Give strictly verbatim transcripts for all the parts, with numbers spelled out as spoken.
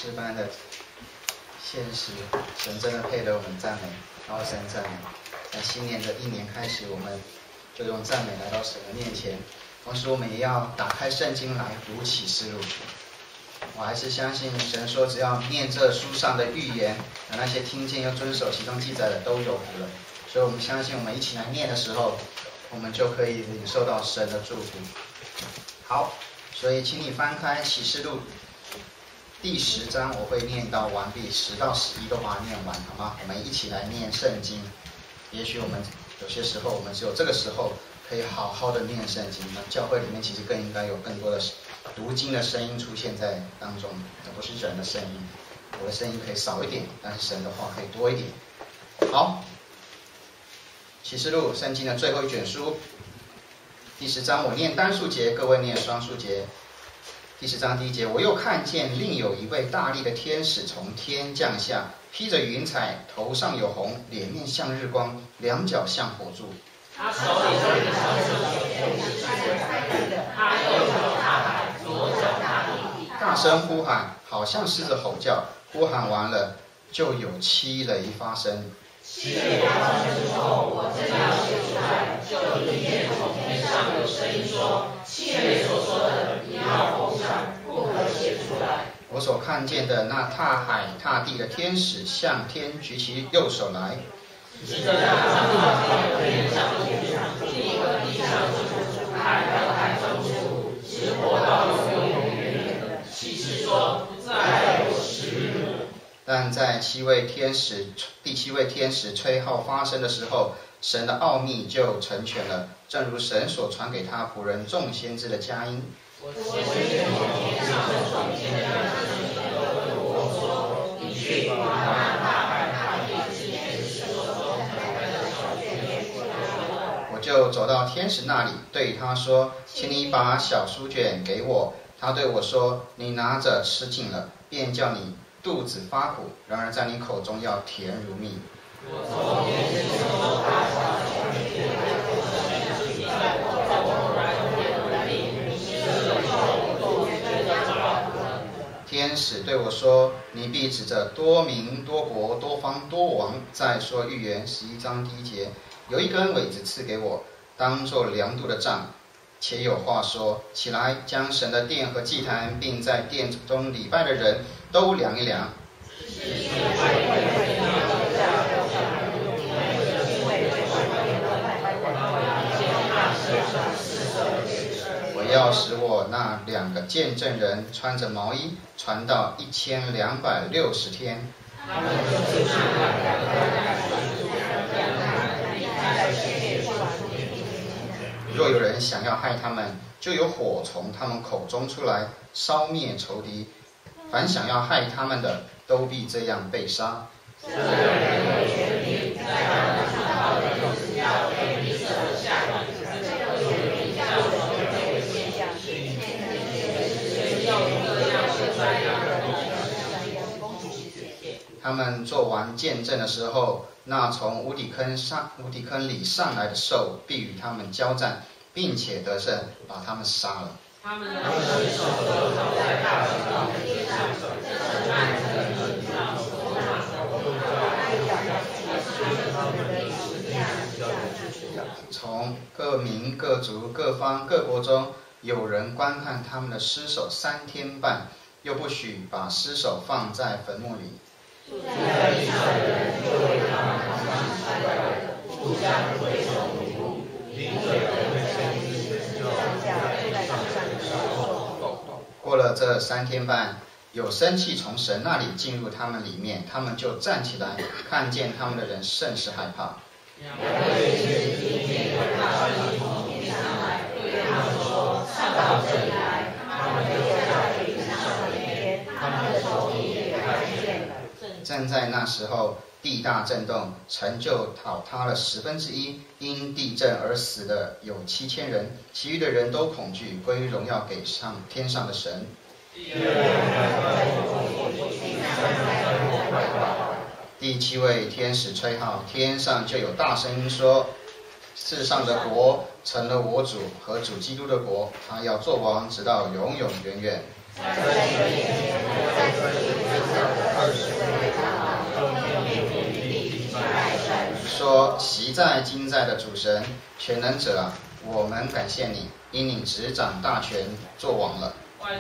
诗班的现实，神真的配得我们赞美，高声赞美。在新年的一年开始，我们就用赞美来到神的面前，同时我们也要打开圣经来读启示录。我还是相信神说，只要念这书上的预言，那些听见又遵守其中记载的都有福了。所以我们相信，我们一起来念的时候，我们就可以领受到神的祝福。好，所以请你翻开启示录第十章，我会念到完毕，十到十一都把它念完，好吗？我们一起来念圣经。也许我们有些时候，我们只有这个时候可以好好的念圣经。那教会里面其实更应该有更多的读经的声音出现在当中，而不是人的声音。我的声音可以少一点，但是神的话可以多一点。好，启示录圣经的最后一卷书，第十章我念单数节，各位念双数节。第十章第一节，我又看见另有一位大力的天使从天降下，披着云彩，头上有红，脸面像日光，两脚像火柱。 他手里拿着双手，他右手大海，左脚大地。 大声呼喊，好像狮子吼叫。呼喊完了，就有七雷发生。 七雷发生之后，我正要写出来，就听见从天上有声音说：七雷所说的，你要封上，不可写出来。 我所看见的那踏海踏地的天使，向天举起右手来。 指着那上到天上的天上，地和地上之处，海和海中之处，直活到永永远远的。启示说：再有十日。 但在七位天使第七位天使吹号发声的时候，神的奥秘就成全了，正如神所传给他仆人众先知的佳音。 我先是从天上从天的那天使对我说：你去把那大海大地之天使所中的小卷念过来。 我就走到天使那里，对他说：请你把小书卷给我。他对我说：你拿着吃尽了，便叫你肚子发苦，然而在你口中要甜如蜜。 我从天使所大小卷念过来，我记在我口然甜如蜜，吃了以后肚子觉得饱了。 天使对我说：你必指着多民多国多方多王，再说预言十一章第一节，有一根苇子赐给我，当作量度的杖。且有话说：起来，将神的殿和祭坛，并在殿中礼拜的人都量一量。我要使我那两个见证人穿着毛衣，传到一千两百六十天。 他们就是那两个若有人想要害他们，就有火从他们口中出来，烧灭仇敌。凡想要害他们的，都必这样被杀。 这个人有权柄，在他们传道的日子要被逼迫下地，这个人叫什么为现象？谁用各样的灾殃的东西？ 他们做完见证的时候，那从无底坑上无底坑里上来的兽必与他们交战，并且得胜，把他们杀了。 他们的尸首都藏在大石头的地上，这是曼城的地上所马从各民各族各方各国中，有人观看他们的尸首三天半，又不许把尸首放在坟墓里。 住在地上的人就为他们扛上衰败，互相推崇礼物，临嘴的人过了这三天半，有生气从神那里进入他们里面，他们就站起来，看见他们的人甚是害怕。 两位天使听见有大声音从天上来，对他们说：上到这里来。他们就下去上了一天，他们的仇敌也看见了。 正在那时候，地大震动，城就倒塌了十分之一。因地震而死的有七千人，其余的人都恐惧，归荣耀给上天上的神。第七位天使吹号，天上就有大声音说：世上的国成了我主和主基督的国，他要做王，直到永永远远。 在这一天，在这一天即在今在的主神全能者啊，我们感谢你，因你执掌大权，做王了。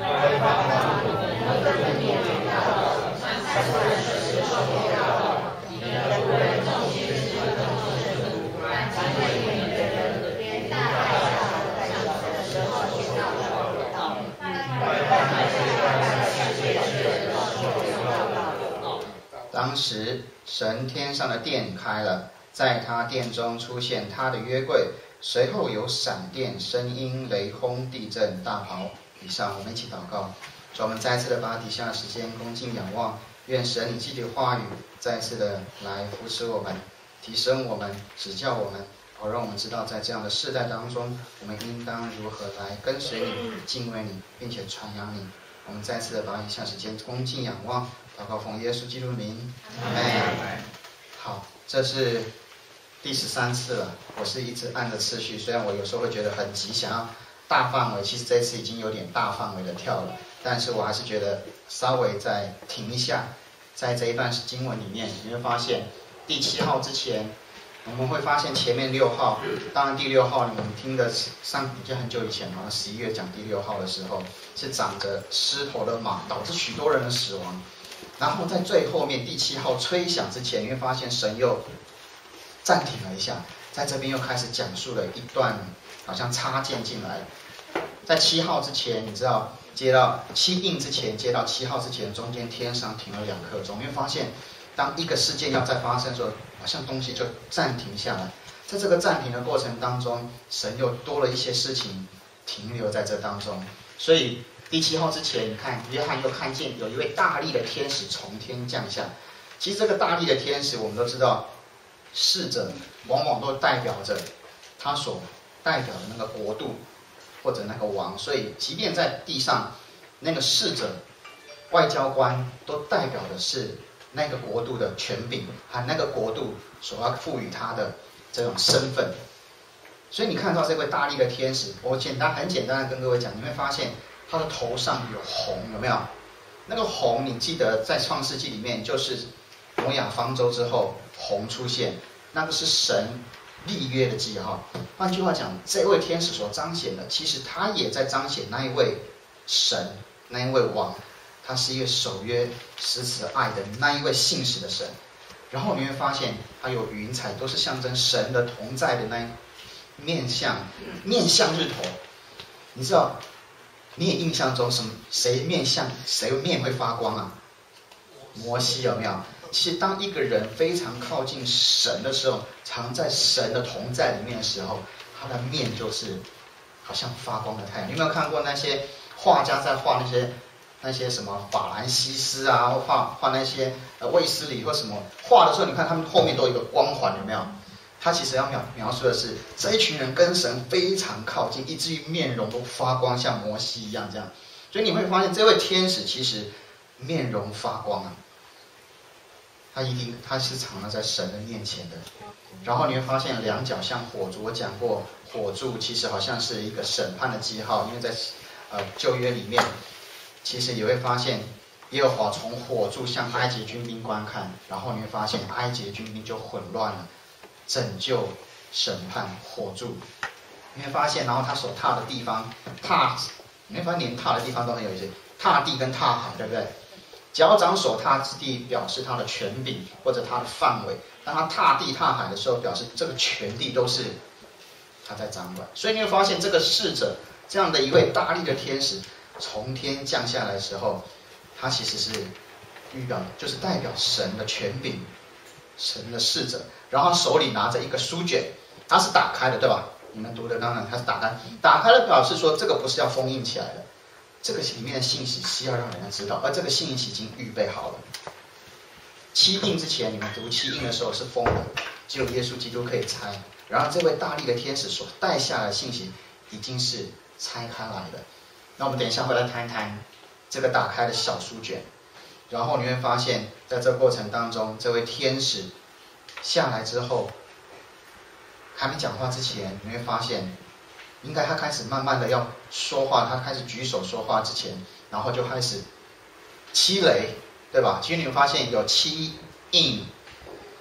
当时神天上的殿开了，在他殿中出现他的约柜，随后有闪电、声音、雷轰、地震、大雹。以上我们一起祷告，主，我们再次的把底下的时间恭敬仰望，愿神你基督的话语再次的来扶持我们，提升我们，指教我们，好让我们知道在这样的世代当中，我们应当如何来跟随你、敬畏你，并且传扬你。我们再次的把以下时间恭敬仰望，祷告奉耶稣基督的名，阿们。好，这是第十三次了，我是一直按着次序，虽然我有时候会觉得很急，想要大范围，其实这次已经有点大范围的跳了，但是我还是觉得稍微再停一下，在这一段经文里面，你会发现第七号之前，我们会发现前面六号，当然第六号你们听的上已经很久以前，好像十一月讲第六号的时候，是长着狮头的马，导致许多人的死亡。然后在最后面第七号吹响之前，你会发现神又暂停了一下，在这边又开始讲述了一段好像插件进来。在七号之前，你知道接到七印之前，接到七号之前，中间天上停了两刻钟，你会发现当一个事件要再发生的时候，好像东西就暂停下来。在这个暂停的过程当中，神又多了一些事情停留在这当中。所以第七号之前，你看约翰又看见有一位大力的天使从天降下。其实这个大力的天使，我们都知道，侍者往往都代表着他所代表的那个国度或者那个王，所以即便在地上，那个侍者、外交官都代表的是那个国度的权柄和那个国度所要赋予他的这种身份。所以你看到这位大力的天使，我简单很简单的跟各位讲，你会发现他的头上有红，有没有？那个红，你记得在创世纪里面，就是挪亚方舟之后红出现，那个是神立约的记号。换句话讲，这位天使所彰显的，其实他也在彰显那一位神，那一位王，他是一个守约、实慈爱的那一位信实的神。然后你会发现，他有云彩，都是象征神的同在的那一面向，面向日头。你知道，你也印象中什么？谁面向谁面会发光啊？摩西有没有？其实当一个人非常靠近神的时候，常在神的同在里面的时候，他的面就是好像发光的太阳。你有没有看过那些画家在画那些那些什么法兰西斯啊，或画画那些呃卫斯理或什么画的时候，你看他们后面都有一个光环，有没有？他其实要描描述的是这一群人跟神非常靠近，以至于面容都发光，像摩西一样这样。所以你会发现，这位天使其实面容发光啊。他一定他是藏了在神的面前的。然后你会发现两脚像火柱，我讲过火柱其实好像是一个审判的记号，因为在呃旧约里面，其实也会发现耶和华从火柱向埃及军兵观看，然后你会发现埃及的军兵就混乱了，拯救、审判、火柱。你会发现，然后他所踏的地方，踏，你会发现连踏的地方都很有意思，踏地跟踏海，对不对？脚掌所踏之地表示他的权柄或者他的范围，当他踏地踏海的时候，表示这个权地都是他在掌管。所以你会发现，这个侍者这样的一位大力的天使从天降下来的时候，他其实是预表，就是代表神的权柄，神的侍者。然后手里拿着一个书卷，它是打开的，对吧？你们读的当然它是打开，打开了表示说这个不是要封印起来的。这个里面的信息是要让人家知道，而这个信息已经预备好了。七印之前，你们读七印的时候是封的，只有耶稣基督可以拆。然后这位大力的天使所带下来的信息已经是拆开来的。那我们等一下回来谈一谈这个打开的小书卷。然后你会发现，在这个过程当中，这位天使下来之后，还没讲话之前，你会发现。应该他开始慢慢的要说话，他开始举手说话之前，然后就开始七雷，对吧？其实你会发现有七印，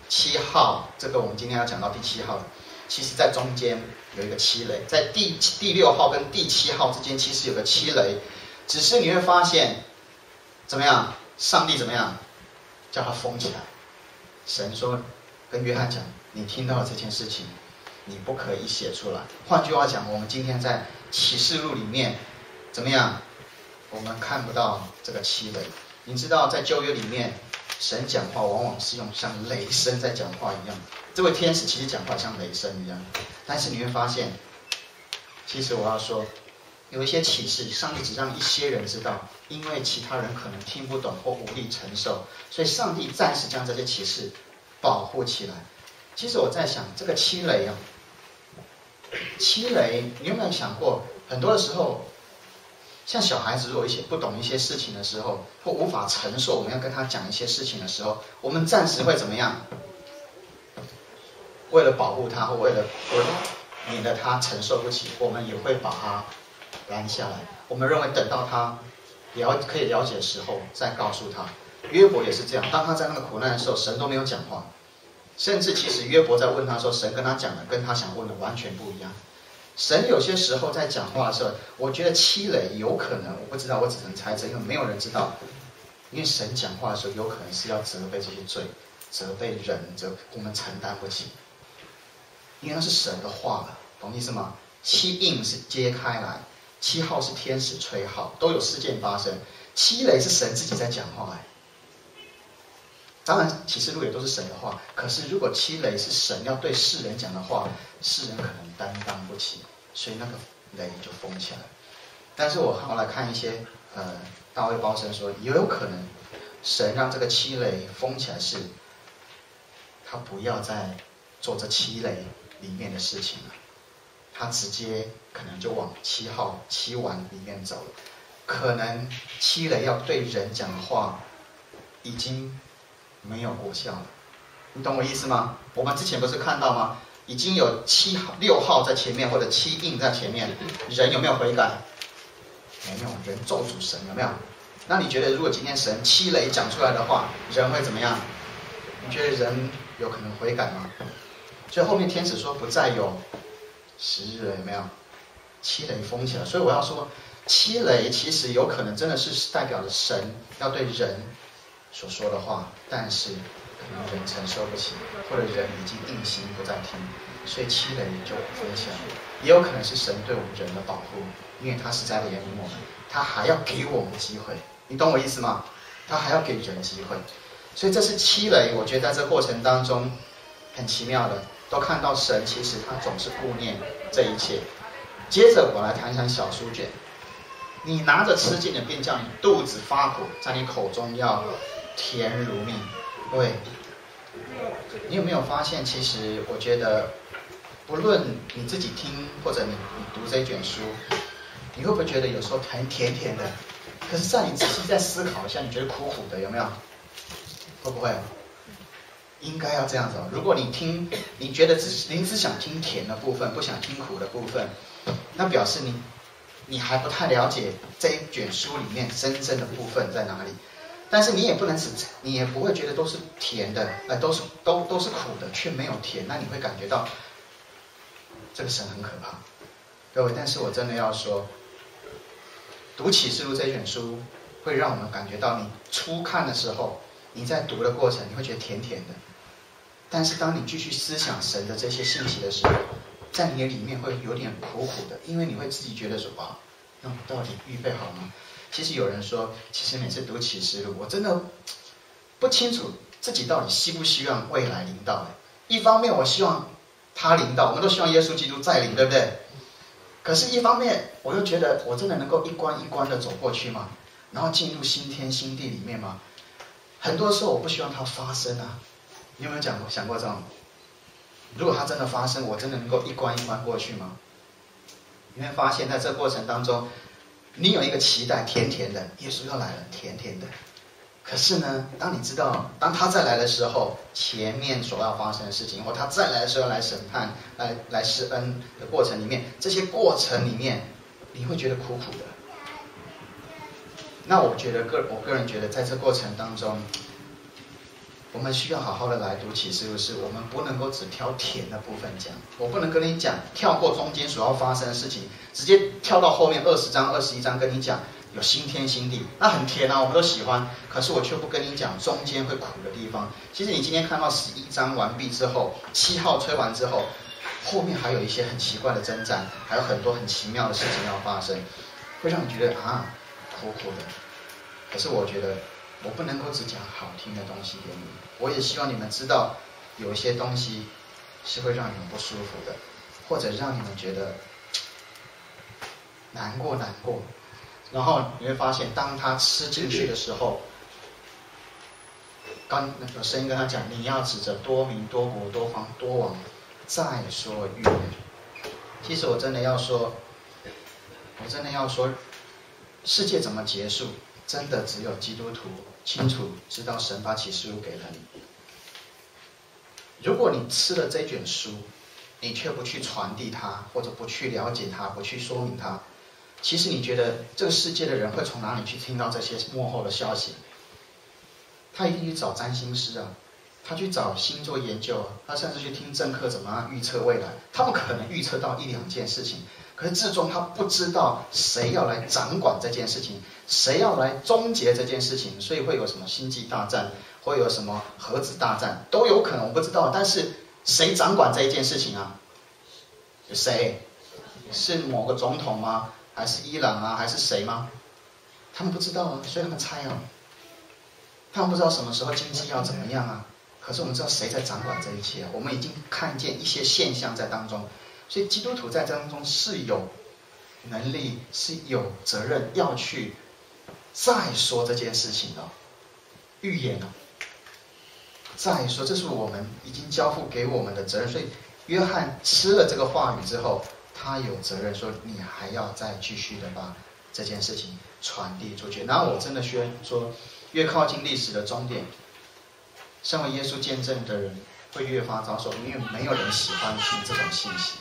七号，这个我们今天要讲到第七号，其实在中间有一个七雷，在第第六号跟第七号之间其实有个七雷，只是你会发现怎么样？上帝怎么样？叫它封起来。神说跟约翰讲，你听到这件事情，你不可以写出来。换句话讲，我们今天在启示录里面怎么样？我们看不到这个七雷。你知道在旧约里面，神讲话往往是用像雷声在讲话一样，这位天使其实讲话像雷声一样。但是你会发现，其实我要说，有一些启示，上帝只让一些人知道，因为其他人可能听不懂或无力承受，所以上帝暂时将这些启示保护起来。其实我在想，这个七雷啊，七雷，你有没有想过，很多的时候，像小孩子如果一些不懂一些事情的时候，或无法承受我们要跟他讲一些事情的时候，我们暂时会怎么样？为了保护他，或为了免得他承受不起，我们也会把他拦下来。我们认为等到他了可以了解的时候再告诉他。约伯也是这样，当他在那个苦难的时候，神都没有讲话，甚至其实约伯在问他说，神跟他讲的跟他想问的完全不一样。神有些时候在讲话的时候，我觉得七雷有可能，我不知道，我只能猜测，因为没有人知道。因为神讲话的时候，有可能是要责备这些罪，责备人，责我们承担不起，因为那是神的话了，懂意思吗？七印是揭开来，七号是天使吹号，都有事件发生。七雷是神自己在讲话哎。当然，启示录也都是神的话，可是如果七雷是神要对世人讲的话，世人可能担当不起，所以那个雷就封起来。但是我后来看一些呃大卫包神说，也有可能神让这个七雷封起来是，他不要再做这七雷里面的事情了，他直接可能就往七号七丸里面走了。可能七雷要对人讲的话，已经没有果效了，你懂我意思吗？我们之前不是看到吗？已经有七号、六号在前面，或者七印在前面，人有没有悔改？没有，人咒诅神，有没有？那你觉得，如果今天神七雷讲出来的话，人会怎么样？你觉得人有可能悔改吗？所以后面天使说不再有十日了，有没有？七雷封起来，所以我要说，七雷其实有可能真的是代表着神要对人所说的话，但是可能人承受不起，或者人已经硬心不再听，所以七雷就封起来。也有可能是神对我们人的保护，因为他是在怜悯我们，他还要给我们机会，你懂我意思吗？他还要给人机会，所以这是七雷。我觉得在这过程当中很奇妙的，都看到神其实他总是顾念这一切。接着我来谈谈小书卷，你拿着吃尽了，便叫你肚子发苦，在你口中要甜如蜜。对，你有没有发现，其实我觉得不论你自己听或者你你读这卷书，你会不会觉得有时候很甜甜的，可是在你仔细再思考一下，你觉得苦苦的，有没有？会不会？应该要这样子哦。如果你听，你觉得只你只想听甜的部分，不想听苦的部分，那表示你你还不太了解这一卷书里面真正的部分在哪里。但是你也不能只，你也不会觉得都是甜的，呃，都是都都是苦的，却没有甜，那你会感觉到这个神很可怕，各位。但是我真的要说，读启示录这卷书，会让我们感觉到，你初看的时候，你在读的过程，你会觉得甜甜的。但是当你继续思想神的这些信息的时候，在你的里面会有点苦苦的，因为你会自己觉得说，哇，那我到底预备好吗？其实有人说，其实每次读启示录，我真的不清楚自己到底希不希望未来临到。一方面我希望他临到，我们都希望耶稣基督再临，对不对？可是一方面我又觉得，我真的能够一关一关的走过去吗？然后进入新天新地里面吗？很多时候我不希望它发生啊。你有没有讲过想过这种？如果它真的发生，我真的能够一关一关过去吗？你会发现在这过程当中，你有一个期待，甜甜的，耶稣要来了，甜甜的。可是呢，当你知道，当他再来的时候，前面所要发生的事情，或他再来的时候来审判、来来施恩的过程里面，这些过程里面，你会觉得苦苦的。那我觉得个我个人觉得，在这过程当中， 我们需要好好的来读启示录，是我们不能够只挑甜的部分讲。我不能跟你讲跳过中间所要发生的事情，直接跳到后面二十章、二十一章跟你讲有新天新地，那很甜啊，我们都喜欢。可是我却不跟你讲中间会苦的地方。其实你今天看到十一章完毕之后，七号吹完之后，后面还有一些很奇怪的征战，还有很多很奇妙的事情要发生，会让你觉得啊苦苦的。可是我觉得我不能够只讲好听的东西给你，我也希望你们知道有一些东西是会让你们不舒服的，或者让你们觉得难过难过。然后你会发现，当他吃进去的时候，刚有声音跟他讲，你要指着多民多国多方多王再说预言。其实我真的要说，我真的要说，世界怎么结束，真的只有基督徒清楚知道神把启示录给了你。如果你吃了这卷书，你却不去传递它，或者不去了解它，不去说明它，其实你觉得这个世界的人会从哪里去听到这些幕后的消息？他一定去找占星师啊，他去找星座研究啊，他甚至去听政客怎么样预测未来。他们可能预测到一两件事情，可是至终他不知道谁要来掌管这件事情，谁要来终结这件事情，所以会有什么星际大战，会有什么核子大战，都有可能，我不知道。但是谁掌管这一件事情啊？谁？是某个总统吗？还是伊朗啊？还是谁吗？他们不知道啊，所以他们猜啊。他们不知道什么时候经济要怎么样啊。可是我们知道谁在掌管这一切啊？我们已经看见一些现象在当中，所以基督徒在当中是有能力、是有责任要去再说这件事情的预言啊。再说，这是我们已经交付给我们的责任。所以约翰吃了这个话语之后，他有责任说，你还要再继续的把这件事情传递出去。然后我真的宣说，越靠近历史的终点，身为耶稣见证的人会越发遭受，因为没有人喜欢听这种信息，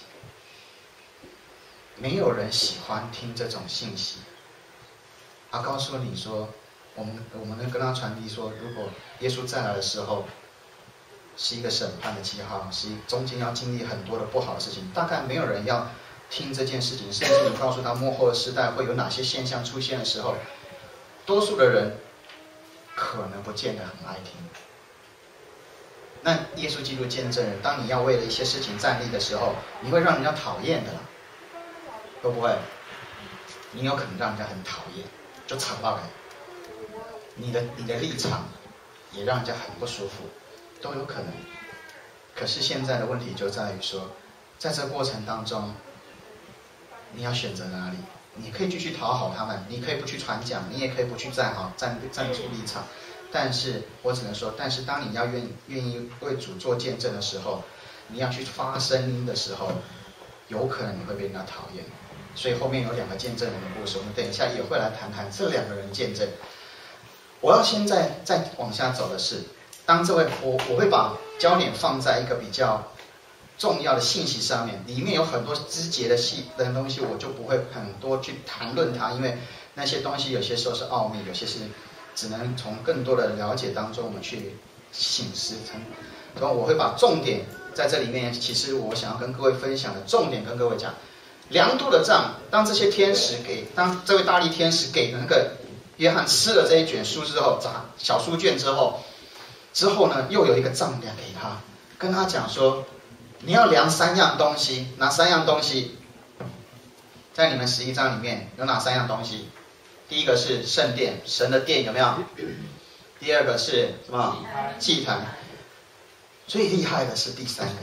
没有人喜欢听这种信息。他告诉你说，我们我们能跟他传递说，如果耶稣再来的时候，是一个审判的记号，是中间要经历很多的不好的事情，大概没有人要听这件事情。甚至你告诉他末后的时代会有哪些现象出现的时候，多数的人可能不见得很爱听。那耶稣基督见证人，当你要为了一些事情站立的时候，你会让人家讨厌的啦，会不会？你有可能让人家很讨厌，就吵到了。你的你的立场也让人家很不舒服，都有可能。可是现在的问题就在于说，在这个过程当中，你要选择哪里？你可以继续讨好他们，你可以不去传讲，你也可以不去站好站站出立场。但是我只能说，但是当你要愿愿意为主做见证的时候，你要去发声音的时候，有可能你会被人家讨厌。所以后面有两个见证人的故事，我们等一下也会来谈谈这两个人见证。我要现在再往下走的是，当这位我我会把焦点放在一个比较重要的信息上面，里面有很多枝节的细的东西，我就不会很多去谈论它，因为那些东西有些时候是奥秘，有些是只能从更多的了解当中我们去省思。然后我会把重点在这里面，其实我想要跟各位分享的重点跟各位讲，量度的杖，当这些天使给，当这位大力天使给那个约翰吃了这一卷书之后，砸小书卷之后，之后呢，又有一个丈量给他，跟他讲说，你要量三样东西，哪三样东西？在你们十一章里面有哪三样东西？第一个是圣殿，神的殿有没有？第二个是什么？祭坛。最厉害的是第三个，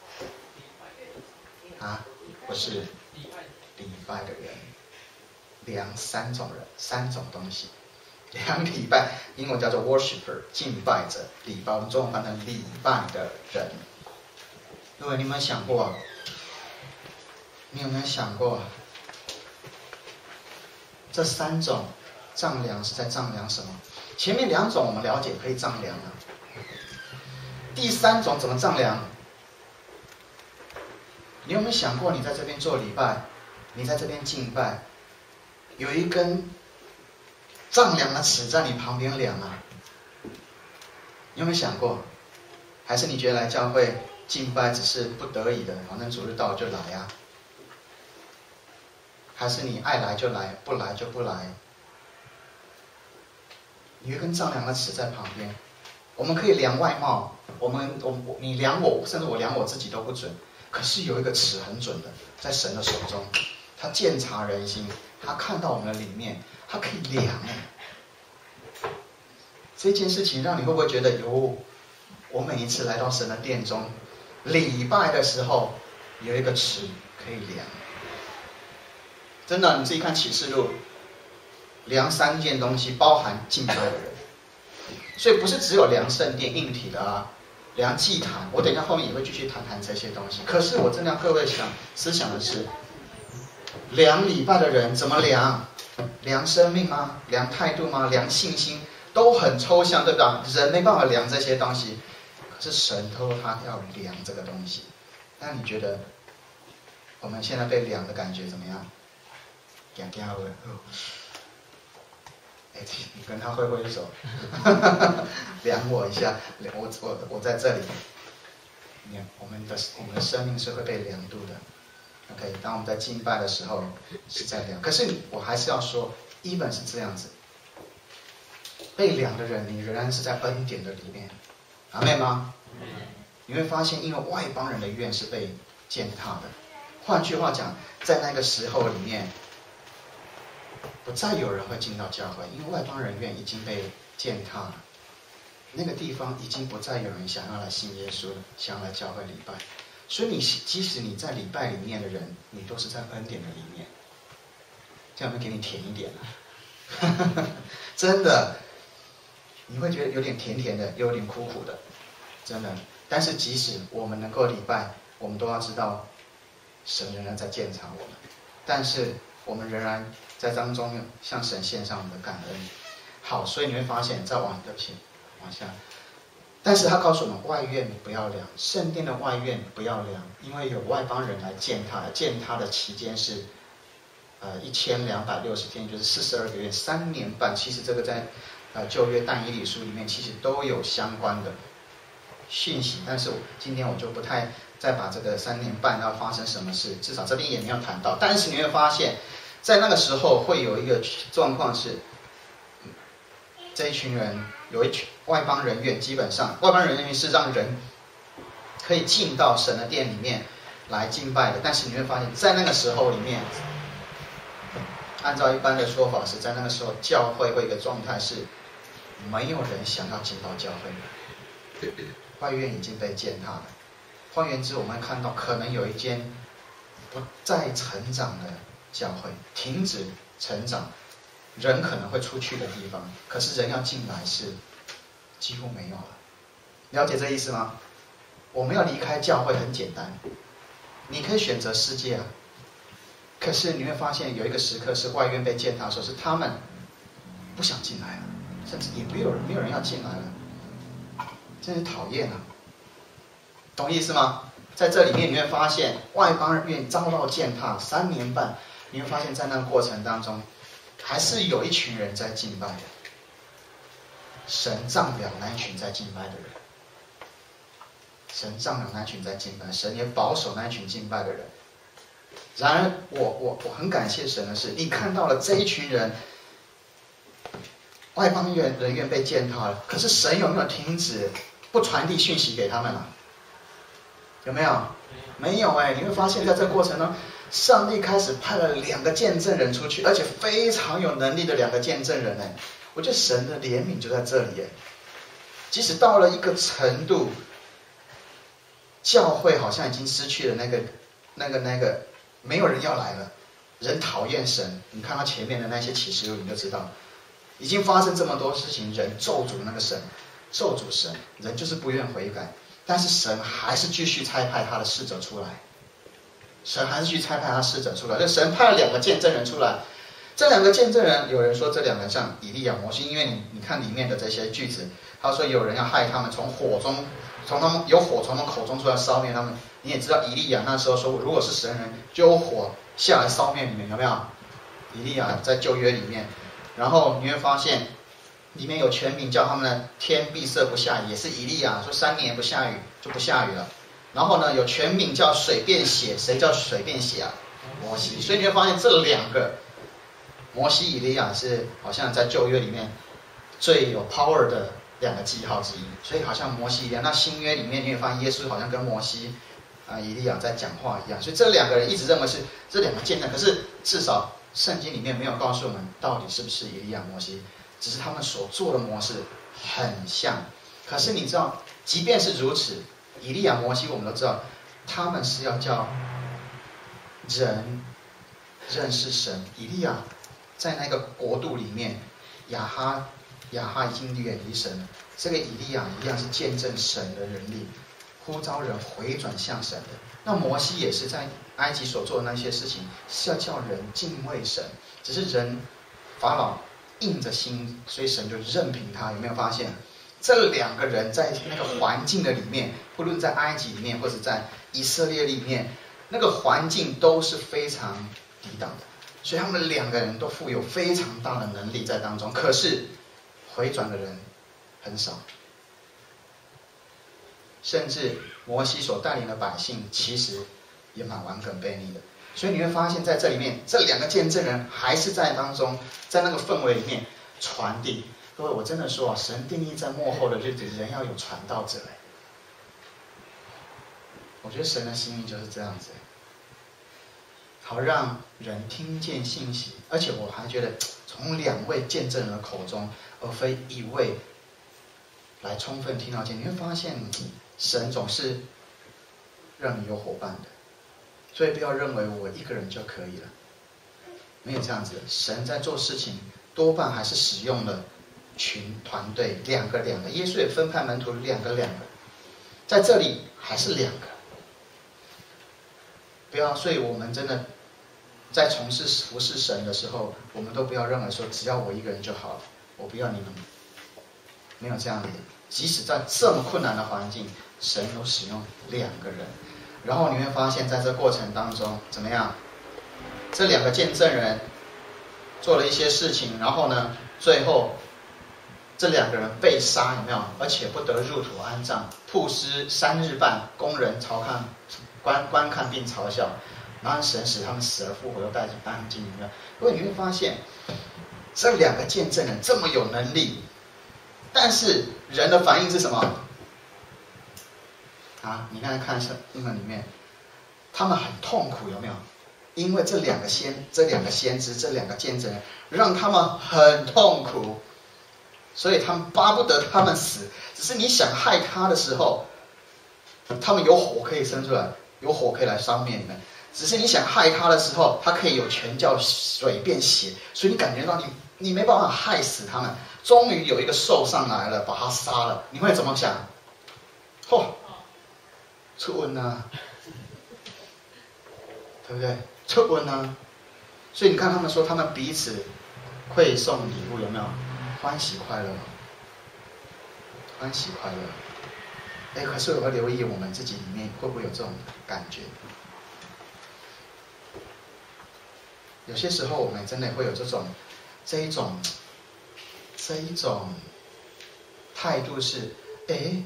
啊，不是礼拜的人，量三种人，三种东西。量礼拜，英文叫做 worshiper， 敬拜者；礼拜，我们中文翻成礼拜的人。各位，你有没有想过？你有没有想过？这三种丈量是在丈量什么？前面两种我们了解可以丈量啊，第三种怎么丈量？你有没有想过，你在这边做礼拜，你在这边敬拜，有一根丈量的尺在你旁边量啊？ 有没有想过？还是你觉得来教会敬拜只是不得已的，反正主日到了就来呀、啊？还是你爱来就来，不来就不来？有一根丈量的尺在旁边，我们可以量外貌，我们我你量我，甚至我量我自己都不准。可是有一个尺很准的，在神的手中，他鉴察人心，他看到我们的里面，他可以量哎。这件事情让你会不会觉得，哟，我每一次来到神的殿中，礼拜的时候有一个尺可以量。真的，你自己看启示录，量三件东西，包含敬拜的人，所以不是只有量圣殿硬体的啊，量祭坛。我等一下后面也会继续谈谈这些东西。可是我真的让各位想思想的是，量礼拜的人怎么量？量生命吗？量态度吗？量信心？都很抽象，对吧？人没办法量这些东西，可是神都他要量这个东西。那你觉得我们现在被量的感觉怎么样？两天后，哎，你跟他挥挥手，量我一下，我我我在这里。你我们的我们的生命是会被量度的。OK， 当我们在敬拜的时候是在量，可是我还是要说，一本是这样子。被量的人，你仍然是在恩典的里面，阿妹吗？你会发现，因为外邦人的愿是被践踏的。换句话讲，在那个时候里面，不再有人会进到教会，因为外邦人愿已经被践踏了。那个地方已经不再有人想要来信耶稣了，想要来教会礼拜。所以你即使你在礼拜里面的人，你都是在恩典的里面。这样会给你甜一点啊，真的。你会觉得有点甜甜的，又有点苦苦的，真的。但是即使我们能够礼拜，我们都要知道，神仍然在鉴察我们。但是我们仍然在当中向神献上我们的感恩。好，所以你会发现，再往对不起，往下。但是他告诉我们，外院不要量，圣殿的外院不要量，因为有外邦人来践踏，践踏的期间是，呃，一千两百六十天，就是四十二个月，三年半。其实这个在。呃，旧约但以理书里面其实都有相关的讯息，但是今天我就不太再把这个三年半要发生什么事，至少这边也没有谈到。但是你会发现，在那个时候会有一个状况是，这一群人有一群外邦人员，基本上外邦人员是让人可以进到神的殿里面来敬拜的，但是你会发现在那个时候里面。按照一般的说法是在那个时候，教会会一个状态是，没有人想要进到教会的，外院已经被践踏了。换言之，我们看到可能有一间不再成长的教会，停止成长，人可能会出去的地方，可是人要进来是几乎没有了。了解这意思吗？我们要离开教会很简单，你可以选择世界啊。可是你会发现有一个时刻是外院被践踏的时候，是他们不想进来了，甚至也没有人没有人要进来了，真是讨厌啊！懂意思吗？在这里面你会发现外邦院遭到践踏三年半，你会发现在那个过程当中，还是有一群人在敬拜的，神丈量那一群在敬拜的人，神丈量那一群在敬拜，神也保守那一群敬拜的人。然而我，我我很感谢神的是，你看到了这一群人，外邦人人员被践踏了，可是神有没有停止不传递讯息给他们啊？有没有？没有哎、欸！你会发现在这个过程中，上帝开始派了两个见证人出去，而且非常有能力的两个见证人哎、欸！我觉得神的怜悯就在这里哎、欸！即使到了一个程度，教会好像已经失去了那个、那个、那个。没有人要来了，人讨厌神。你看到前面的那些启示录，你就知道，已经发生这么多事情，人咒诅那个神，咒诅神，人就是不愿悔改。但是神还是继续差派他的使者出来，神还是去差派他使者出来。就神派了两个见证人出来，这两个见证人，有人说这两个像以利亚、摩西，因为你你看里面的这些句子，他说有人要害他们，从火中，从他们有火从他们口中出来烧灭他们。你也知道以利亚那时候说，如果是神人，就有火下来烧灭你们，有没有？以利亚在旧约里面，然后你会发现， 里面有权柄叫他们的天闭塞不下雨，也是以利亚说三年不下雨就不下雨了。然后呢，有权柄叫水变血，谁叫水变血啊？摩西。所以你会发现这两个摩西、以利亚是好像在旧约里面最有 power 的两个记号之一。所以好像摩西一样，那新约里面你会发现耶稣好像跟摩西啊、以利亚在讲话一样。所以这两个人一直认为是这两个见证，可是至少圣经里面没有告诉我们到底是不是以利亚、摩西。只是他们所做的模式很像，可是你知道，即便是如此，以利亚、摩西，我们都知道，他们是要叫人认识神。以利亚在那个国度里面，亚哈亚哈已经远离神了，这个以利亚一样是见证神的人力，呼召人回转向神的。那摩西也是在埃及所做的那些事情，是要叫人敬畏神，只是人法老硬着心，所以神就任凭他。有没有发现，这两个人在那个环境的里面，不论在埃及里面或者在以色列里面，那个环境都是非常抵挡的，所以他们两个人都富有非常大的能力在当中。可是回转的人很少，甚至摩西所带领的百姓其实也蛮顽梗悖逆的。所以你会发现在这里面，这两个见证人还是在当中，在那个氛围里面传递。各位，我真的说啊，神定义在末后的日子，人要有传道者。我觉得神的心意就是这样子，好让人听见信息。而且我还觉得，从两位见证人的口中，而非一位，来充分听到见，你会发现，神总是让你有伙伴的。所以不要认为我一个人就可以了，没有这样子的。神在做事情多半还是使用了群团队，两个两个。耶稣也分派门徒两个两个，在这里还是两个。不要，所以我们真的在从事服侍神的时候，我们都不要认为说只要我一个人就好了，我不要你们，没有这样的。即使在这么困难的环境，神都使用两个人。然后你会发现在这过程当中怎么样，这两个见证人做了一些事情，然后呢最后这两个人被杀，有没有？而且不得入土安葬，曝尸三日半，工人朝看观观看并嘲笑，然后神使他们死而复活，又带着安静，有没有？因为你会发现这两个见证人这么有能力，但是人的反应是什么？啊，你看看英文里面，他们很痛苦，有没有？因为这两个先，这两个先知，这两个见证人，让他们很痛苦，所以他们巴不得他们死。只是你想害他的时候，他们有火可以生出来，有火可以来烧灭你们。只是你想害他的时候，他可以有权叫水变血，所以你感觉到你你没办法害死他们。终于有一个兽上来了，把他杀了，你会怎么想？嚯、哦！出温啊，对不对？出温啊，所以你看他们说，他们彼此馈送礼物，有没有？欢喜快乐，欢喜快乐。哎，可是我要留意我们自己里面会不会有这种感觉？有些时候我们真的会有这种这一种这一种态度是，哎。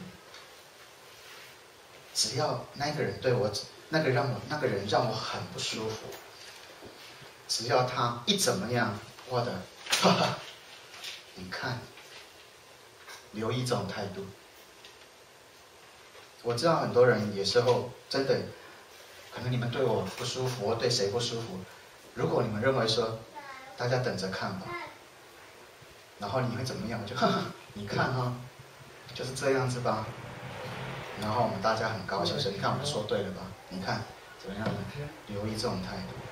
只要那个人对我，那个让我那个人让我很不舒服，只要他一怎么样，我的，哈哈，你看，留意这种态度。我知道很多人有时候真的，可能你们对我不舒服，我对谁不舒服，如果你们认为说，大家等着看吧，然后你会怎么样？我就，哈哈，你看哈、哦，就是这样子吧。然后我们大家很高兴说：“你看，我们说对了吧？你看怎么样呢？留意这种态度，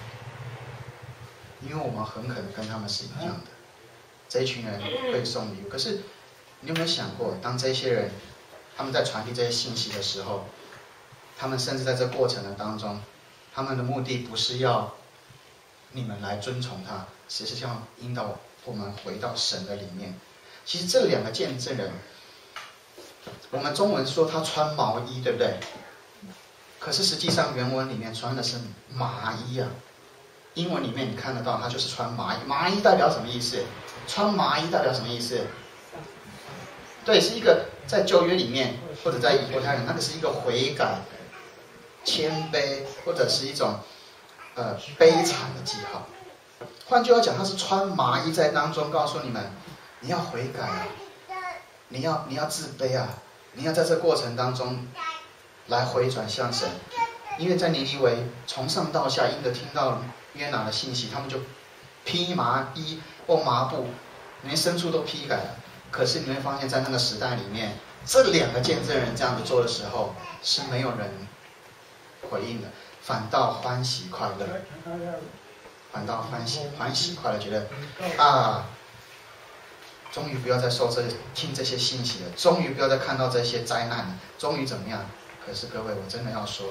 因为我们很可能跟他们是一样的。这一群人会送礼物，可是你有没有想过，当这些人他们在传递这些信息的时候，他们甚至在这过程的当中，他们的目的不是要你们来遵从他，其实是要引导我们回到神的里面。其实这两个见证人。”我们中文说他穿毛衣，对不对？可是实际上原文里面穿的是麻衣啊， 英文里面你看得到，它就是穿麻衣。麻衣代表什么意思？穿麻衣代表什么意思？对，是一个在旧约里面，或者在犹太人，那个是一个悔改、谦卑，或者是一种呃悲惨的记号。换句话讲，他是穿麻衣在当中告诉你们，你要悔改啊，你要你要自卑啊，你要在这过程当中来回转向神。因为在尼尼微从上到下，因着听到约拿的信息，他们就披麻衣或麻布，连牲畜都披改了。可是你会发现在那个时代里面，这两个见证人这样子做的时候，是没有人回应的，反倒欢喜快乐，反倒欢喜欢喜快乐，觉得啊，终于不要再受这听这些信息了，终于不要再看到这些灾难了，终于怎么样？可是各位，我真的要说，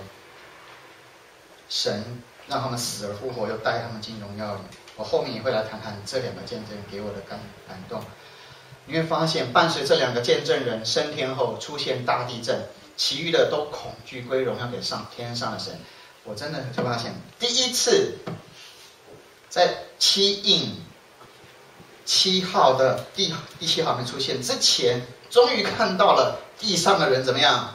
神让他们死而复活，又带他们进荣耀里。我后面也会来谈谈这两个见证人给我的感感动。你会发现，伴随这两个见证人升天后出现大地震，其余的都恐惧归荣耀给上天上的神。我真的就发现，第一次在七印七号的第第七号没出现之前，终于看到了地上的人怎么样？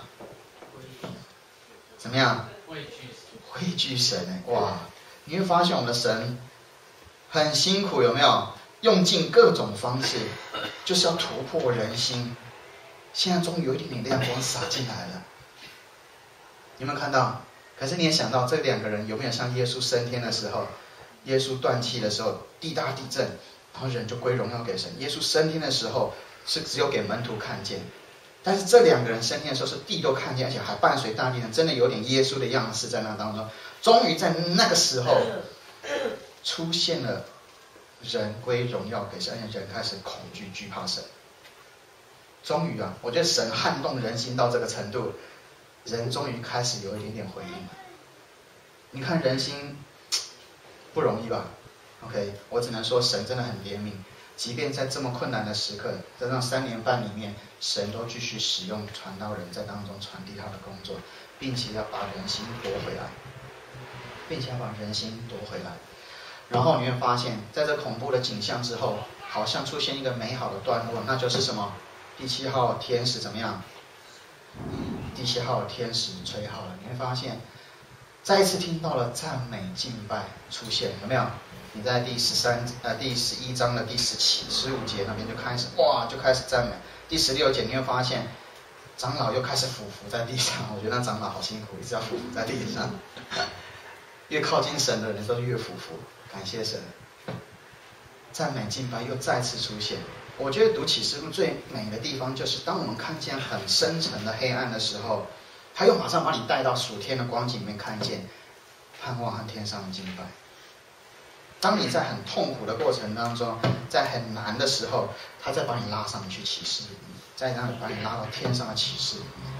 怎么样？畏惧神哎，哇！你会发现我们的神很辛苦，有没有？用尽各种方式，就是要突破人心。现在终于有一点点亮光洒进来了，有没有看到？可是你也想到，这两个人有没有像耶稣升天的时候，耶稣断气的时候，地大地震，然后人就归荣耀给神。耶稣升天的时候是只有给门徒看见，但是这两个人升天的时候是地都看见，而且还伴随大地震，真的有点耶稣的样式在那当中。终于在那个时候出现了人归荣耀给神，而且人开始恐惧惧怕神。终于啊，我觉得神撼动人心到这个程度，人终于开始有一点点回应了。你看人心不容易吧 ？OK， 我只能说神真的很怜悯，即便在这么困难的时刻，在那三年半里面，神都继续使用传道人在当中传递他的工作，并且要把人心夺回来，并且要把人心夺回来。然后你会发现，在这恐怖的景象之后，好像出现一个美好的段落，那就是什么？第七号天使怎么样？第七号天使吹号了。你会发现，再一次听到了赞美敬拜出现，有没有？你在第十三呃第十一章的第十七、十五节那边就开始哇，就开始赞美。第十六节你会发现，长老又开始俯伏在地上。我觉得那长老好辛苦，一直要俯伏在地上。越靠近神的人都越俯伏，感谢神。赞美敬拜又再次出现。我觉得读启示录最美的地方，就是当我们看见很深沉的黑暗的时候，他又马上把你带到属天的光景里面，看见盼望和天上的敬拜。当你在很痛苦的过程当中，在很难的时候，他再把你拉上去启示，再让你把你拉到天上的启示，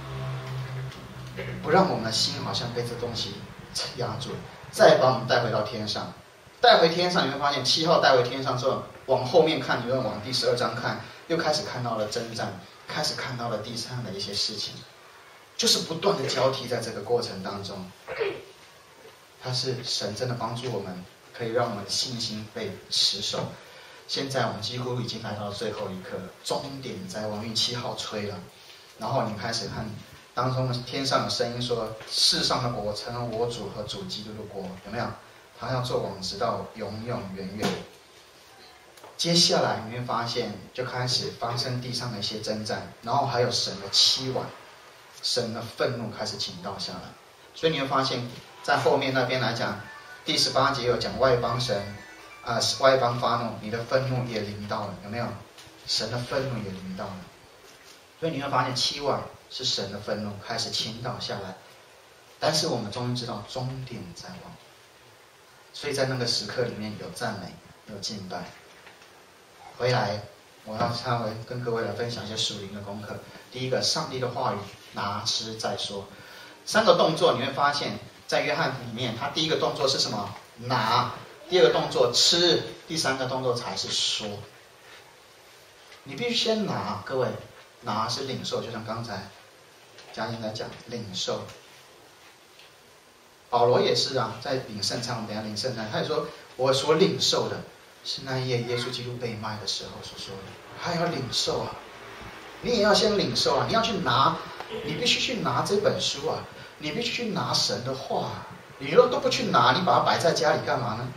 不让我们的心好像被这东西压住，再把我们带回到天上。带回天上，你会发现七号带回天上之后，往后面看，你会往第十二章看，又开始看到了征战，开始看到了地上的一些事情，就是不断的交替在这个过程当中。它是神真的帮助我们，可以让我们的信心被持守。现在我们几乎已经来到了最后一刻了，终点在望，因为七号吹了，然后你开始看当中天上的声音说：“世上的国成了我主和主基督的国。”有没有？他要做王直到永永远远。接下来你会发现，就开始发生地上的一些征战，然后还有神的欺罔，神的愤怒开始倾倒下来。所以你会发现，在后面那边来讲，第十八节有讲外邦神啊、呃，外邦发怒，你的愤怒也临到了，有没有？神的愤怒也临到了。所以你会发现，欺罔是神的愤怒开始倾倒下来，但是我们终于知道终点在望。所以在那个时刻里面有赞美，有敬拜。回来，我要稍微跟各位来分享一些属灵的功课。第一个，上帝的话语拿吃再说。三个动作你会发现，在约翰里面，他第一个动作是什么？拿。第二个动作吃，第三个动作才是说。你必须先拿，各位，拿是领受，就像刚才嘉欣在讲领受。保罗也是啊，在领圣餐，我们等一下领圣餐，他也说我所领受的是那一夜耶稣基督被卖的时候所说的，还要领受啊，你也要先领受啊，你要去拿，你必须去拿这本书啊，你必须去拿神的话啊，你若都不去拿，你把它摆在家里干嘛呢？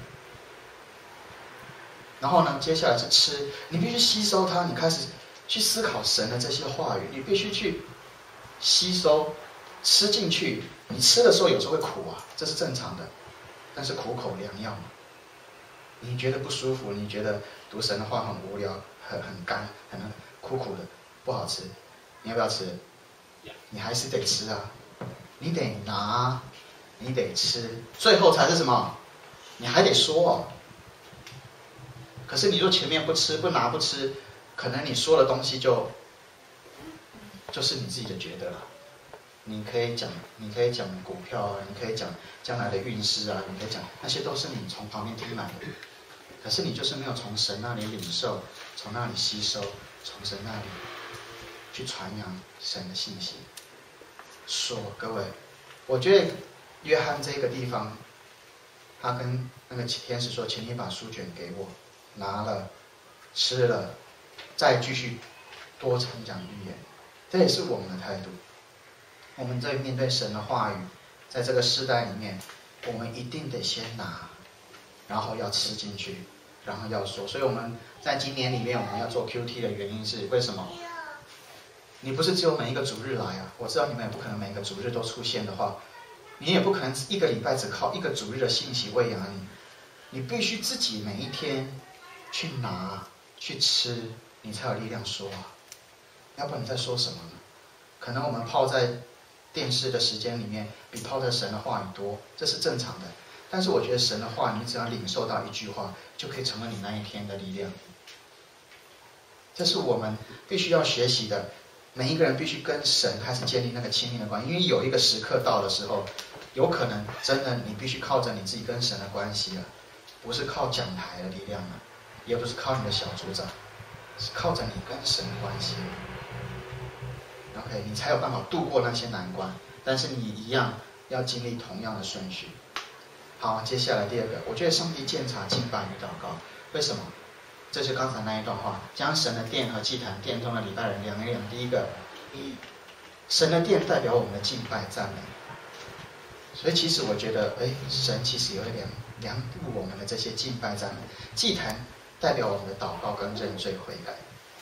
然后呢，接下来是吃，你必须吸收它，你开始去思考神的这些话语，你必须去吸收，吃进去。你吃的时候有时候会苦啊，这是正常的，但是苦口良药嘛。你觉得不舒服，你觉得读神的话很无聊，很很干，很苦苦的，不好吃，你要不要吃？你还是得吃啊，你得拿，你得吃，最后才是什么？你还得说哦。可是你若前面不吃不拿不吃，可能你说的东西就就是你自己的觉得了。你可以讲，你可以讲股票啊，你可以讲将来的运势啊，你可以讲那些都是你从旁边听来的。可是你就是没有从神那里领受，从那里吸收，从神那里去传扬神的信息。说各位，我觉得约翰这个地方，他跟那个天使说：“请你把书卷给我。”拿了，吃了，再继续多常讲预言，这也是我们的态度。我们在面对神的话语，在这个世代里面，我们一定得先拿，然后要吃进去，然后要说。所以我们在今年里面我们要做 Q T 的原因是为什么？你不是只有每一个主日来啊，我知道你们也不可能每个主日都出现的话，你也不可能一个礼拜只靠一个主日的信息喂养你，你必须自己每一天去拿去吃，你才有力量说啊，要不然你在说什么呢？可能我们泡在电视的时间里面比泡在神的话语多，这是正常的。但是我觉得神的话，你只要领受到一句话，就可以成为你那一天的力量。这是我们必须要学习的。每一个人必须跟神开始建立那个亲密的关系，因为有一个时刻到的时候，有可能真的你必须靠着你自己跟神的关系了，不是靠讲台的力量了，也不是靠你的小组长，是靠着你跟神的关系。OK， 你才有办法度过那些难关，但是你一样要经历同样的顺序。好，接下来第二个，我觉得上帝鉴察敬拜与祷告，为什么？这是刚才那一段话，将神的殿和祭坛殿中的礼拜人量一量。第一个，神的殿代表我们的敬拜赞美，所以其实我觉得，哎，神其实有量量度我们的这些敬拜赞美。祭坛代表我们的祷告跟认罪悔改。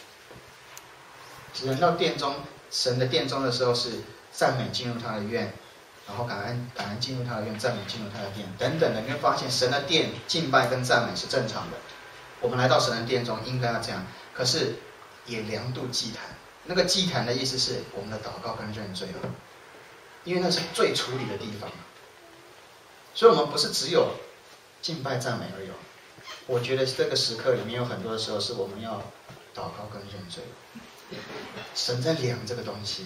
人到殿中，神的殿中的时候是赞美进入他的院，然后感恩感恩进入他的院，赞美进入他的殿等等的，你会发现神的殿敬拜跟赞美是正常的。我们来到神的殿中应该要这样，可是也量度祭坛。那个祭坛的意思是我们的祷告跟认罪了，因为那是最处理的地方。所以我们不是只有敬拜赞美而已。我觉得这个时刻里面有很多的时候是我们要祷告跟认罪。神在量这个东西，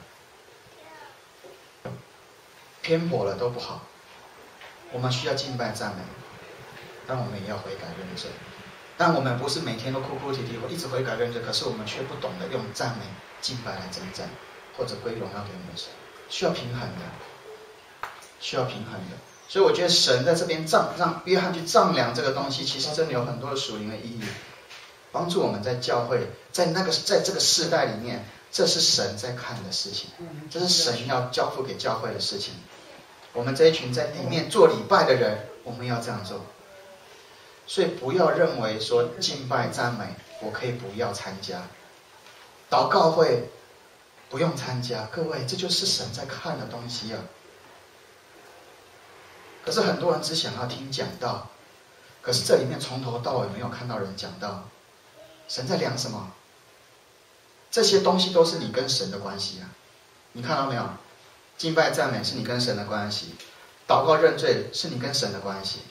偏颇了都不好。我们需要敬拜赞美，但我们也要悔改认罪。但我们不是每天都哭哭啼啼，或一直悔改认罪，可是我们却不懂得用赞美、敬拜来征战，或者归荣耀给我们的神，需要平衡的，需要平衡的。所以我觉得神在这边丈让约翰去丈量这个东西，其实真的有很多的属灵的意义，帮助我们在教会，在那个在这个世代里面，这是神在看的事情，这是神要交付给教会的事情。我们这一群在里面做礼拜的人，我们要这样做。所以不要认为说敬拜赞美我可以不要参加，祷告会不用参加，各位这就是神在看的东西啊。可是很多人只想要听讲道，可是这里面从头到尾没有看到人讲道。神在量什么？这些东西都是你跟神的关系啊，你看到没有？敬拜赞美是你跟神的关系，祷告认罪是你跟神的关系。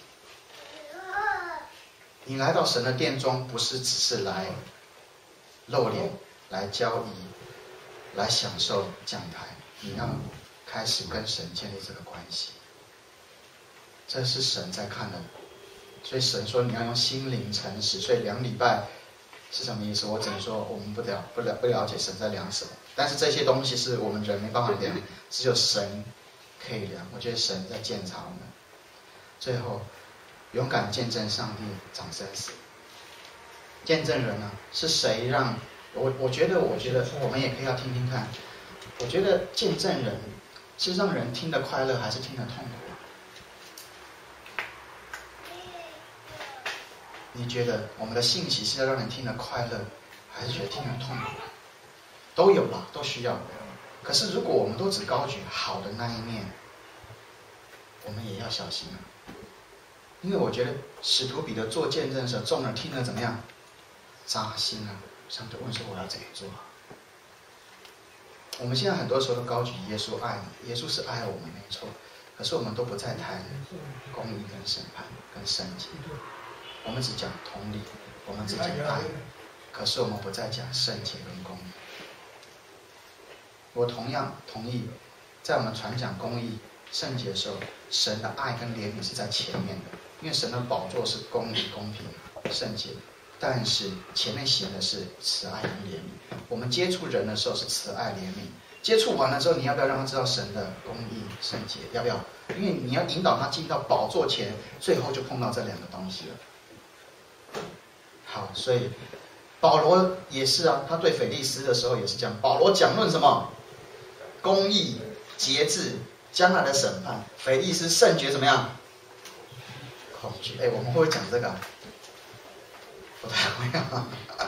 你来到神的殿中，不是只是来露脸、来交易、来享受讲台，你要开始跟神建立这个关系。这是神在看的，所以神说你要用心灵诚实。所以量礼拜是什么意思？我只能说我们不了不了不了解神在量什么，但是这些东西是我们人没办法量，只有神可以量。我觉得神在鉴察我们。最后， 勇敢见证上帝掌生死。见证人呢，是谁让我？我觉得，我觉得我们也可以要听听看。我觉得见证人是让人听得快乐，还是听得痛苦？你觉得我们的信息是要让人听得快乐，还是觉得听得痛苦？都有啦，都需要。可是如果我们都只高举好的那一面，我们也要小心啊。因为我觉得使徒彼得做见证的时候，众人听了怎么样？扎心啊！上帝问说：“我要怎么做？”我们现在很多时候都高举耶稣爱你，耶稣是爱我们没错，可是我们都不再谈公义跟审判跟圣洁，我们只讲同理，我们只讲爱，可是我们不再讲圣洁跟公义。我同样同意，在我们传讲公义、圣洁的时候，神的爱跟怜悯是在前面的，因为神的宝座是公义、公平、圣洁。但是前面写的是慈爱跟怜悯。我们接触人的时候是慈爱怜悯，接触完了之后，你要不要让他知道神的公义圣洁？要不要？因为你要引导他进到宝座前，最后就碰到这两个东西了。好，所以保罗也是啊，他对腓利斯的时候也是这样。保罗讲论什么？公义、节制、将来的审判。腓利斯圣洁怎么样？恐惧。哎，我们会不会讲这个啊？不太会啊，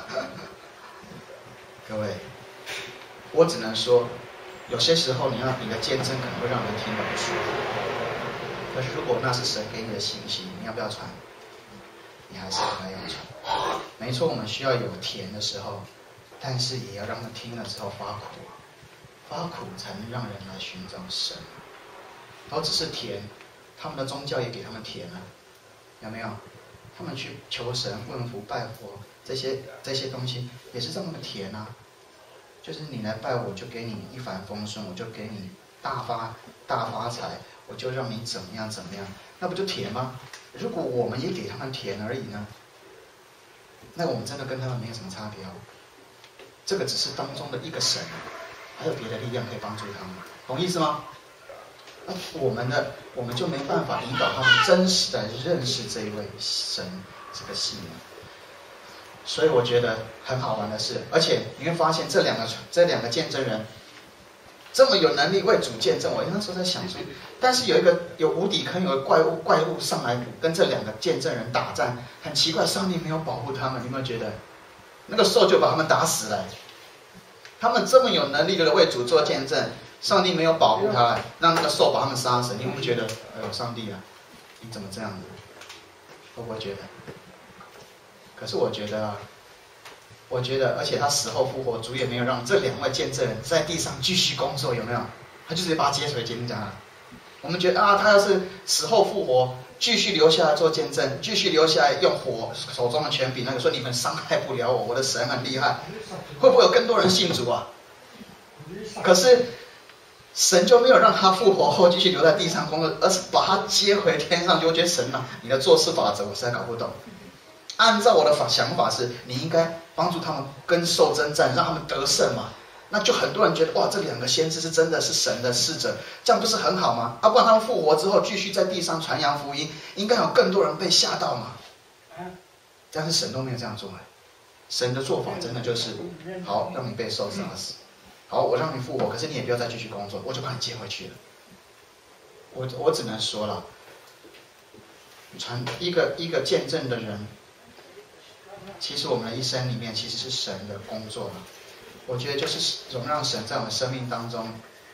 各位，我只能说，有些时候你要你的见证可能会让人听得不舒服，可是如果那是神给你的信息，你要不要传？你还是应该要传。没错，我们需要有甜的时候，但是也要让他听了之后发苦，发苦才能让人来寻找神。都只是甜，他们的宗教也给他们甜了，有没有？他们去求神、问福、拜佛，这些这些东西也是这么的甜啊。就是你来拜我，就给你一帆风顺，我就给你大发大发财，我就让你怎么样怎么样，那不就甜吗？如果我们也给他们甜而已呢，那我们真的跟他们没有什么差别哦。这个只是当中的一个神，还有别的力量可以帮助他们，懂意思吗？那我们的我们就没办法引导他们真实的认识这一位神这个信仰。所以我觉得很好玩的是，而且你会发现这两个这两个见证人这么有能力为主见证。我那时候在想说，但是有一个有无底坑，有个怪物怪物上来跟这两个见证人打战，很奇怪，上帝没有保护他们。你有没有觉得那个兽就把他们打死了？他们这么有能力的为主做见证，上帝没有保护他，让那个兽把他们杀死。你会不会觉得，哎呦，上帝啊，你怎么这样子？会不会觉得？可是我觉得啊，我觉得，而且他死后复活，主也没有让这两位见证人在地上继续工作，有没有？他就直接把他接回天家。我们觉得啊，他要是死后复活，继续留下来做见证，继续留下来用火手中的权柄，那个说你们伤害不了我，我的神很厉害，会不会有更多人信主啊？可是神就没有让他复活后继续留在地上工作，而是把他接回天上。就觉得神啊，你的做事法则我实在搞不懂。按照我的法想法是，你应该帮助他们跟兽征战，让他们得胜嘛。那就很多人觉得哇，这两个先知是真的是神的使者，这样不是很好吗？啊，不然他们复活之后继续在地上传扬福音，应该有更多人被吓到嘛。但是神都没有这样做。神的做法真的就是，好，让你被兽杀死，好，我让你复活，可是你也不要再继续工作，我就把你接回去了。我我只能说了，传一个一个见证的人。其实我们的一生里面其实是神的工作了，我觉得就是容让神在我们生命当中，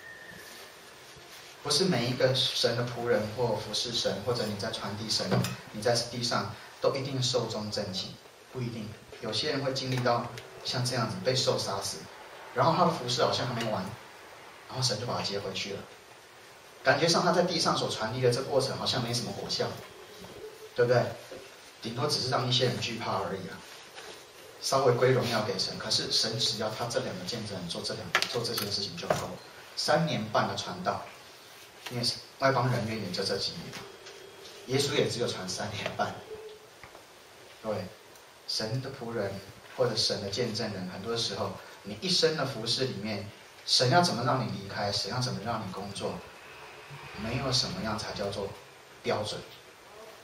不是每一个神的仆人或服侍神，或者你在传递神，你在地上都一定寿终正寝，不一定。有些人会经历到像这样子被兽杀死，然后他的服侍好像还没完，然后神就把他接回去了，感觉上他在地上所传递的这过程好像没什么果效，对不对？顶多只是让一些人惧怕而已啊，稍微归荣耀给神。可是神只要他这两个见证人做这两做这件事情就够了。三年半的传道，因为外邦人约也就这几年，耶稣也只有传三年半。各位，神的仆人或者神的见证人，很多时候你一生的服事里面，神要怎么让你离开，神要怎么让你工作，没有什么样才叫做标准。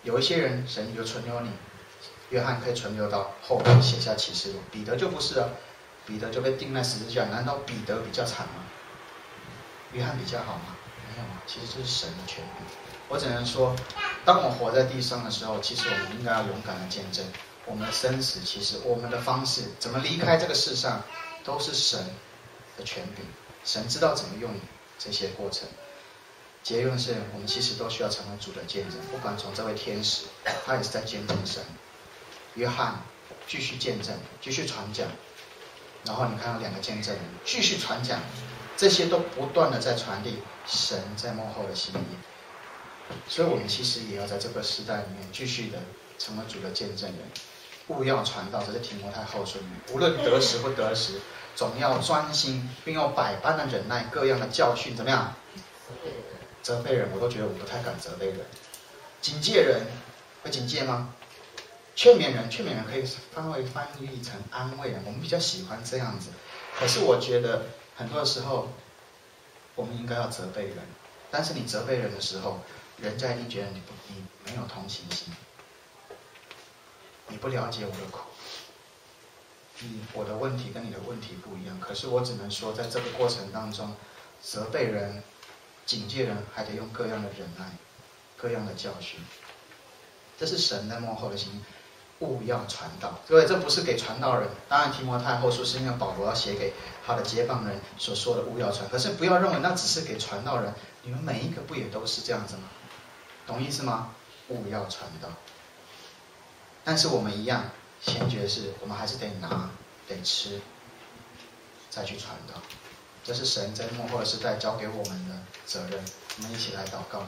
有一些人神就存留你，约翰可以存留到后面写下启示录，彼得就不是啊，彼得就被钉在十字架，难道彼得比较惨吗？约翰比较好吗？没有啊，其实这是神的权柄。我只能说，当我活在地上的时候，其实我们应该要勇敢的见证我们的生死，其实我们的方式怎么离开这个世上，都是神的权柄，神知道怎么用这些过程。结论是我们其实都需要成为主的见证，不管从这位天使，他也是在见证神；约翰继续见证，继续传讲，然后你看到两个见证人继续传讲，这些都不断的在传递神在幕后的心意。所以我们其实也要在这个时代里面继续的成为主的见证人，务要传道，这是提摩太后书里面，无论得时不得时，总要专心，并用百般的忍耐，各样的教训，怎么样？责备人，我都觉得我不太敢责备人。警戒人，会警戒吗？劝勉人，劝勉人可以翻为翻译成安慰人，我们比较喜欢这样子。可是我觉得很多时候，我们应该要责备人，但是你责备人的时候，人家一定觉得你不，你没有同情心，你不了解我的苦，你我的问题跟你的问题不一样。可是我只能说，在这个过程当中，责备人、警戒人，还得用各样的忍耐、各样的教训。这是神在幕后的心意，务要传道。各位，这不是给传道人，当然提摩太后书是因为保罗要写给他的接棒人所说的务要传，可是不要认为那只是给传道人，你们每一个不也都是这样子吗？懂意思吗？务要传道。但是我们一样，先决是我们还是得拿、得吃，再去传道。这是神在幕后的时代交给我们的责任。我们一起来祷告。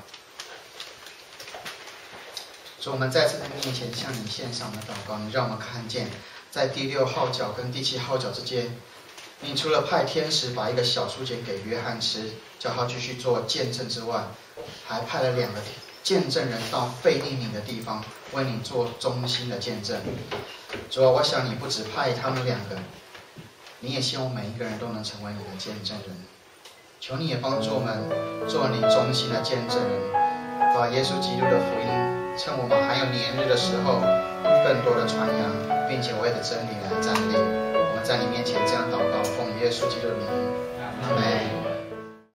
所以我们再次在面前向你献上的祷告，你让我们看见，在第六号角跟第七号角之间，你除了派天使把一个小书简给约翰吃，叫他继续做见证之外，还派了两个见证人到腓利米的地方，为你做忠心的见证。主啊，我想你不只派他们两个，你也希望每一个人都能成为你的见证人。求你也帮助我们做你忠心的见证人，把耶稣基督的福音，趁我们还有年日的时候，更多的传扬，并且为了真理来站立。我们在你面前这样祷告，奉耶稣基督的名，阿们。